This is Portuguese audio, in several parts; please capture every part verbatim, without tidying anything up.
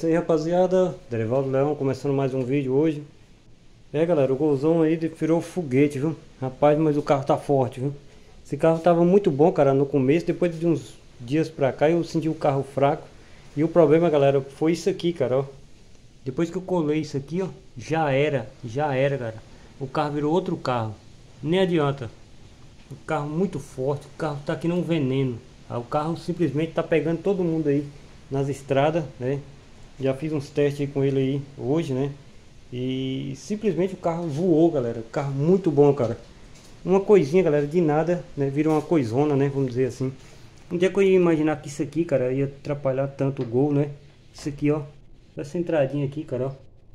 isso aí, rapaziada, Derivaldo Leão começando mais um vídeo hoje. É, galera, o Golzão aí virou foguete, viu? Rapaz, mas o carro tá forte, viu? Esse carro tava muito bom, cara, no começo. Depois de uns dias pra cá eu senti o carro fraco. E o problema, galera, foi isso aqui, cara, ó. Depois que eu colei isso aqui, ó, já era, já era, cara. O carro virou outro carro. Nem adianta. O carro muito forte, o carro tá aqui num veneno. Ah, o carro simplesmente tá pegando todo mundo aí nas estradas, né? Já fiz uns testes aí com ele aí hoje, né? E simplesmente o carro voou, galera. O carro muito bom, cara. Uma coisinha, galera, de nada, né? Vira uma coisona, né? Vamos dizer assim. Um dia que eu ia imaginar que isso aqui, cara, ia atrapalhar tanto o Gol, né? Isso aqui, ó. Essa entradinha aqui, cara, ó.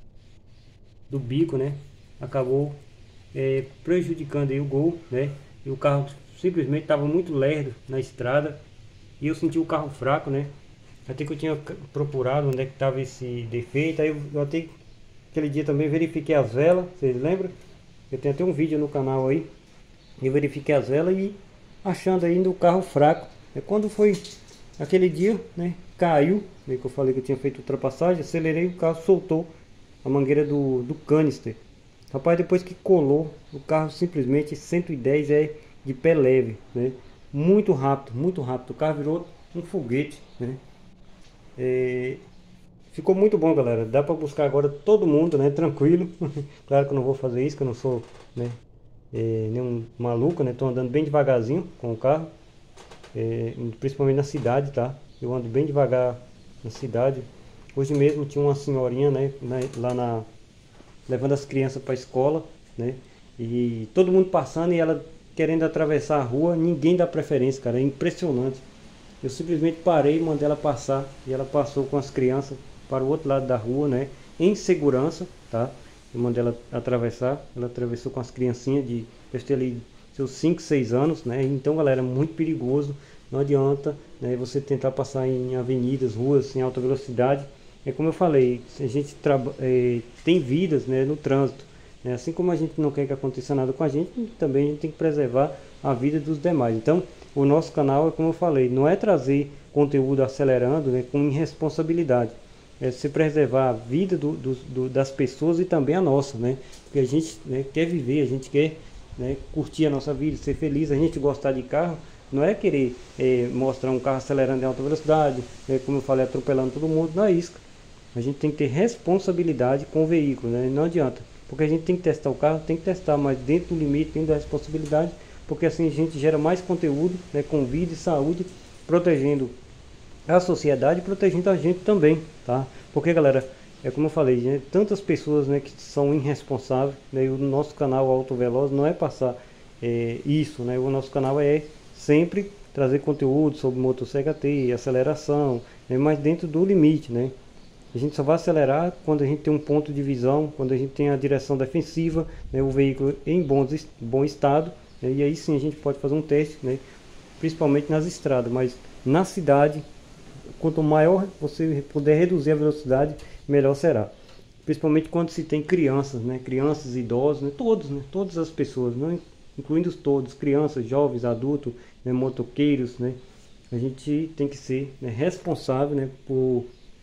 Do bico, né? Acabou é, prejudicando aí o Gol, né? E o carro simplesmente estava muito lerdo na estrada. E eu senti o carro fraco, né? Até que eu tinha procurado onde é que estava esse defeito. Aí eu, eu até aquele dia também verifiquei as velas, vocês lembram? Eu tenho até um vídeo no canal aí. Eu verifiquei as velas e achando ainda o carro fraco. É quando foi aquele dia, né? Caiu, né, que eu falei que eu tinha feito ultrapassagem, acelerei, o carro soltou a mangueira do, do canister. Rapaz, depois que colou, o carro simplesmente cento e dez é de pé leve, né? Muito rápido, muito rápido. O carro virou um foguete, né? É, ficou muito bom, galera. Dá para buscar agora todo mundo, né? Tranquilo. Claro que eu não vou fazer isso, que eu não sou, né? É, nenhum maluco, né? Tô andando bem devagarzinho com o carro, é, principalmente na cidade, tá? Eu ando bem devagar na cidade. Hoje mesmo tinha uma senhorinha, né? Lá na levando as crianças para a escola, né? E todo mundo passando e ela querendo atravessar a rua, ninguém dá preferência, cara. É impressionante. Eu simplesmente parei e mandei ela passar e ela passou com as crianças para o outro lado da rua, né? Em segurança, tá? Eu mandei ela atravessar, ela atravessou com as criancinhas de, deve ter ali seus cinco, seis anos, né? Então, galera, é muito perigoso. Não adianta, né, você tentar passar em avenidas, ruas em alta velocidade. É como eu falei, a gente é, tem vidas, né, no trânsito. Né? Assim como a gente não quer que aconteça nada com a gente, também a gente tem que preservar a vida dos demais. Então, o nosso canal, é como eu falei, não é trazer conteúdo acelerando, né, com irresponsabilidade. É se preservar a vida do, do, do, das pessoas e também a nossa, né? Porque a gente, né, quer viver, a gente quer, né, curtir a nossa vida, ser feliz, a gente gostar de carro. Não é querer é, mostrar um carro acelerando em alta velocidade, é, como eu falei, atropelando todo mundo, não é isso. A gente tem que ter responsabilidade com o veículo, né? Não adianta, porque a gente tem que testar o carro, tem que testar, mas dentro do limite, dentro da responsabilidade, porque assim a gente gera mais conteúdo, né, com vida e saúde, protegendo a sociedade e protegendo a gente também, tá? Porque, galera, é como eu falei, né, tantas pessoas, né, que são irresponsáveis, né, e o nosso canal Auto Veloz não é passar é, isso, né? O nosso canal é sempre trazer conteúdo sobre motor C H T, aceleração, né, mas dentro do limite, né? A gente só vai acelerar quando a gente tem um ponto de visão, quando a gente tem a direção defensiva, né, o veículo em bom, bom estado, né, e aí sim a gente pode fazer um teste, né, principalmente nas estradas, mas na cidade, quanto maior você puder reduzir a velocidade, melhor será. Principalmente quando se tem crianças, né, crianças, idosos, né, todos, né, todas as pessoas, né, incluindo todos, crianças, jovens, adultos, né, motoqueiros, né, a gente tem que ser, né, responsável, né, por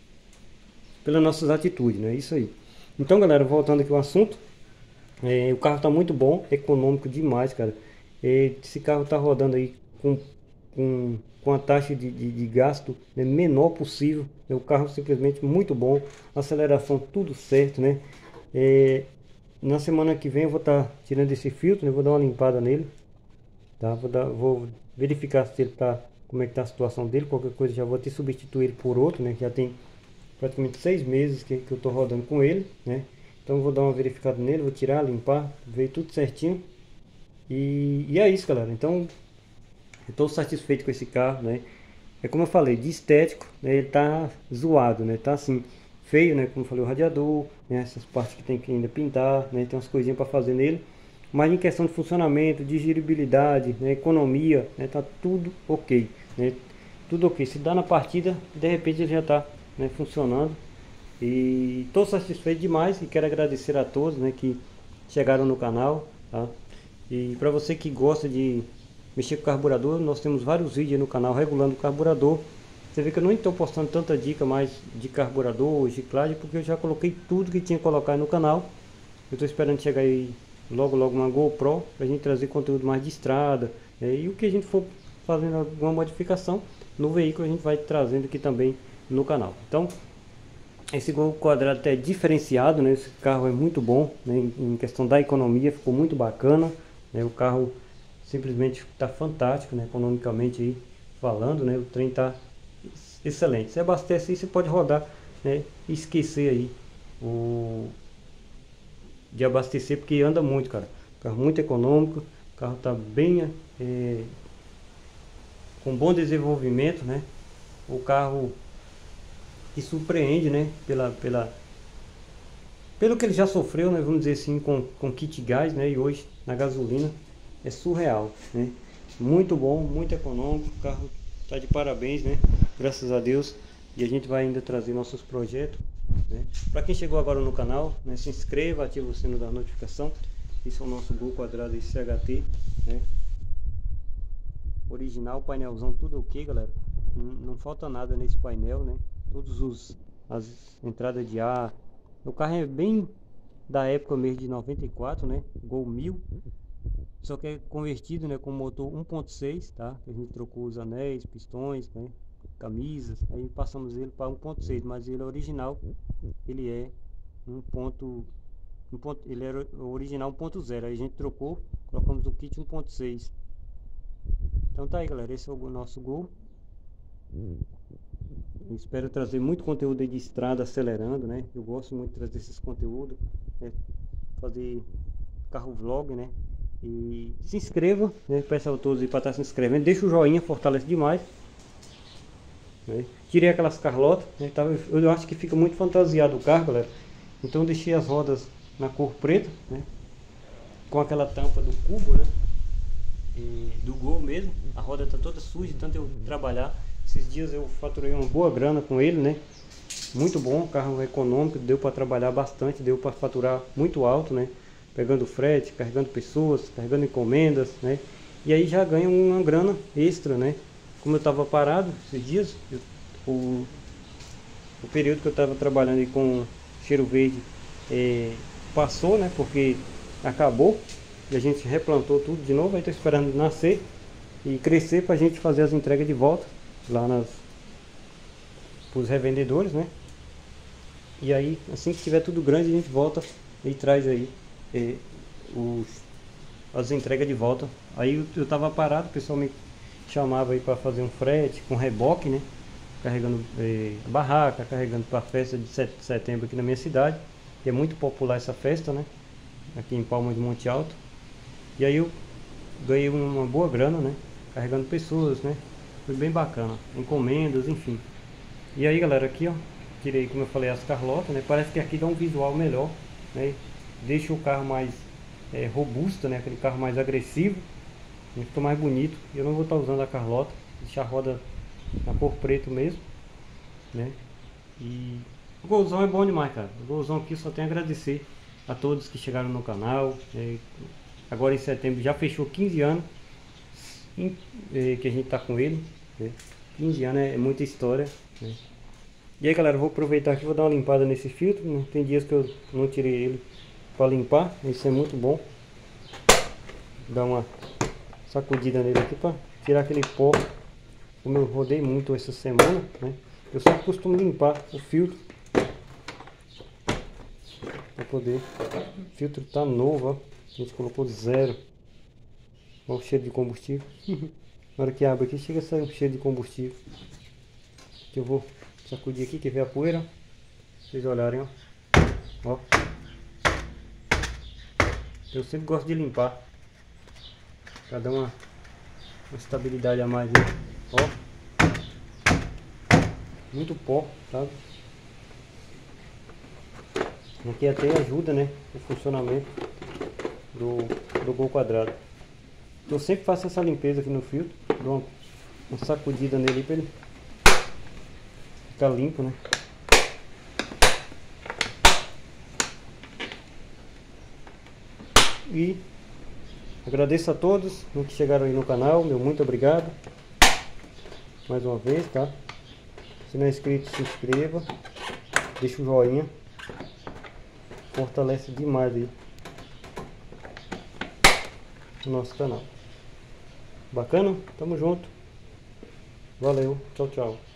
pelas nossas atitudes, né? Isso aí. Então, galera, voltando aqui ao assunto, é, o carro tá muito bom, econômico demais, cara. É, esse carro tá rodando aí com, com, com a taxa de, de, de gasto, né, menor possível. É o carro simplesmente muito bom, aceleração tudo certo, né? É, na semana que vem eu vou estar tá tirando esse filtro, né? Vou dar uma limpada nele, tá? Vou, dar, vou verificar se ele tá, como é que tá a situação dele. Qualquer coisa já vou ter que substituir ele por outro, né? Que já tem praticamente seis meses que, que eu tô rodando com ele, né? Então eu vou dar uma verificada nele, vou tirar, limpar, ver tudo certinho. E, e é isso, galera. Então eu tô satisfeito com esse carro, né? É como eu falei, de estético, né? Ele tá zoado, né? Tá assim, feio, né? Como eu falei, o radiador, né? Essas partes que tem que ainda pintar, né? Tem umas coisinhas para fazer nele. Mas em questão de funcionamento, de giribilidade, né? Economia, né? Tá tudo ok, né? Tudo ok. Se dá na partida, de repente ele já tá, né, funcionando. E estou satisfeito demais e quero agradecer a todos, né, que chegaram no canal, tá? E para você que gosta de mexer com carburador, nós temos vários vídeos no canal regulando o carburador, Você vê que eu não estou postando tanta dica mais de carburador, ciclagem, porque eu já coloquei tudo que tinha que colocar no canal. Eu estou esperando chegar aí logo logo uma GoPro para a gente trazer conteúdo mais de estrada, é, e o que a gente for fazendo alguma modificação no veículo a gente vai trazendo aqui também no canal. Então esse Gol Quadrado é diferenciado, né? Esse carro é muito bom, né? Em questão da economia ficou muito bacana, né? O carro simplesmente está fantástico, né? Economicamente aí falando, né? O trem está excelente. Você abastece aí, você pode rodar, né? E esquecer aí o de abastecer, porque anda muito, cara. Carro muito econômico, o carro tá bem é, com bom desenvolvimento, né? O carro que surpreende, né? Pela, pela, pelo que ele já sofreu, né? Vamos dizer assim, com, com kit gás, né? E hoje na gasolina é surreal, né? Muito bom, muito econômico, o carro tá de parabéns, né? Graças a Deus. E a gente vai ainda trazer nossos projetos, né? Para quem chegou agora no canal, né? Se inscreva, ative o sino da notificação. Esse é o nosso Gol Quadrado C H T, né? Original, painelzão tudo ok, galera. Não, não falta nada nesse painel, né? Todos os as entradas de ar. O carro é bem da época mesmo de noventa e quatro, né? Gol mil. Só que é convertido, né, com motor um ponto seis, tá? A gente trocou os anéis, pistões, né? Camisas, aí passamos ele para um ponto seis, mas ele é original, ele é um ponto, um ponto ele era original um ponto zero, aí a gente trocou, colocamos o kit um ponto seis. Então tá aí, galera, esse é o nosso Gol. Eu espero trazer muito conteúdo aí de estrada acelerando, né? Eu gosto muito de trazer esses conteúdos, né? Fazer carro vlog, né? E se inscreva, né? Peço a todos aí para estar se inscrevendo, deixa o joinha, fortalece demais. Né? Tirei aquelas carlotas, né? Tava, eu acho que fica muito fantasiado o carro, galera. Então eu deixei as rodas na cor preta, né? Com aquela tampa do cubo, né? E do Gol mesmo. A roda tá toda suja, tanto eu trabalhar. Esses dias eu faturei uma boa grana com ele, né? Muito bom, carro econômico, deu para trabalhar bastante, deu para faturar muito alto, né? Pegando frete, carregando pessoas, carregando encomendas, né? E aí já ganha uma grana extra, né? Como eu estava parado esses dias, eu, o, o período que eu estava trabalhando aí com Cheiro Verde é, passou, né? Porque acabou e a gente replantou tudo de novo. Aí estou esperando nascer e crescer para a gente fazer as entregas de volta lá nas os revendedores, né? E aí assim que tiver tudo grande a gente volta e traz aí é, os, as entregas de volta. Aí eu, eu tava parado, o pessoal me chamava aí para fazer um frete com reboque, né? Carregando é, a barraca, carregando para a festa de sete de setembro aqui na minha cidade, que é muito popular essa festa, né? Aqui em Palmas de Monte Alto. E aí eu ganhei uma boa grana, né? Carregando pessoas, né? Foi bem bacana, encomendas, enfim. E aí, galera, aqui ó, tirei, como eu falei, as carlotas, né? Parece que aqui dá um visual melhor, né? Deixa o carro mais é, robusto, né? Aquele carro mais agressivo, né? Fica mais bonito. Eu não vou estar usando a carlota, deixar a roda na cor preto mesmo, né? E o Golzão é bom demais, cara. O Golzão aqui só tem a agradecer a todos que chegaram no canal, né? Agora em setembro já fechou quinze anos em, é, que a gente tá com ele, né? quinze anos é muita história, né? E aí, galera, eu vou aproveitar aqui e vou dar uma limpada nesse filtro, né? Tem dias que eu não tirei ele para limpar, isso é muito bom. Dar uma sacudida nele aqui para tirar aquele pó. Como eu rodei muito essa semana, né? Eu sempre costumo limpar o filtro para poder. O filtro tá novo, ó. A gente colocou zero. Olha o cheiro de combustível. Na hora que abre aqui, chega a sair um cheiro de combustível. Que eu vou sacudir aqui, que vê a poeira. Pra vocês olharem, ó. Ó. Eu sempre gosto de limpar para dar uma, uma estabilidade a mais aí. Ó. Muito pó, sabe? Aqui até ajuda, né? O funcionamento do, do Gol Quadrado. Eu sempre faço essa limpeza aqui no filtro. Dou uma, uma sacudida nele para ele ficar limpo, né? E agradeço a todos que chegaram aí no canal, meu muito obrigado mais uma vez, tá? Se não é inscrito, se inscreva. Deixa o joinha. Fortalece demais aí o nosso canal. Bacana? Tamo junto. Valeu. Tchau, tchau.